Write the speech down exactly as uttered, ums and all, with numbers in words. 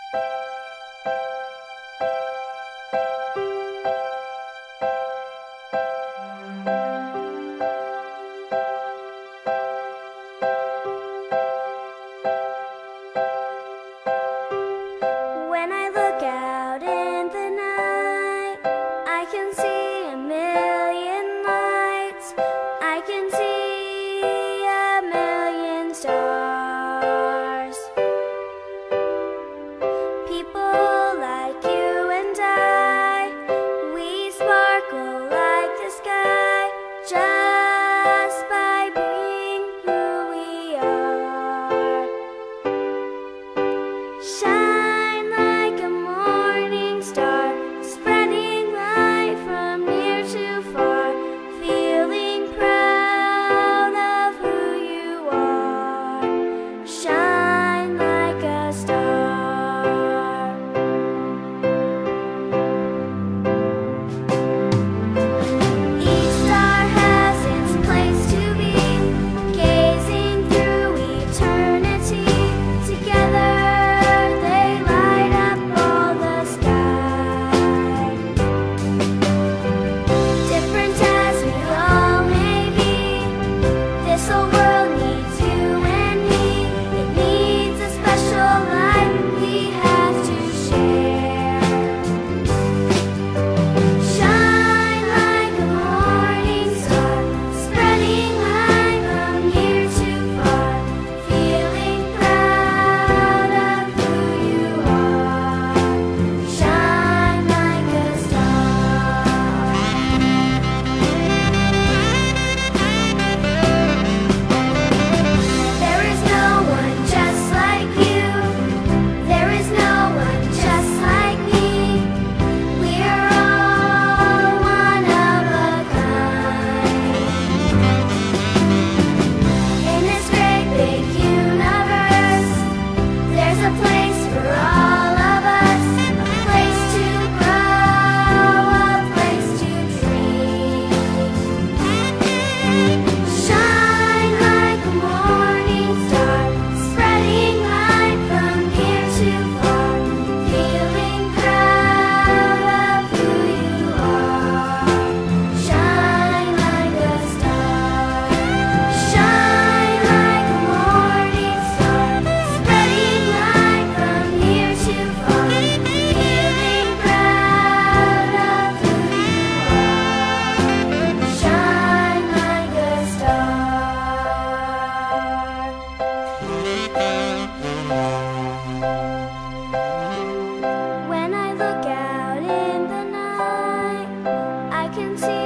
When I look out in the night, I can see a million lights. I can see a million stars. People like you and I, we sparkle like the sky just by being who we are. Shine like a morning star, spreading light from near to far, feeling proud of who you are. Shine like a star. Each star has its place to be, gazing through eternity. Together they light up all the sky. Different as we all may be, this whole world needs you and me. It needs a special light we have to share. Shine like a morning star, spreading light from near to far, feeling proud of who you are. Shine like a star. There is no one just like you. There is no one just like me. We are all one of a kind. In this great big universe, there's a place for all of us, a place to grow, a place to dream. Shine like a morning star, spreading light from near to far, feeling proud of who you are. Shine like a star. Shine like a morning star, spreading light from near to far, feeling proud of who you are. Shine like a star. When I look out in the night, I can see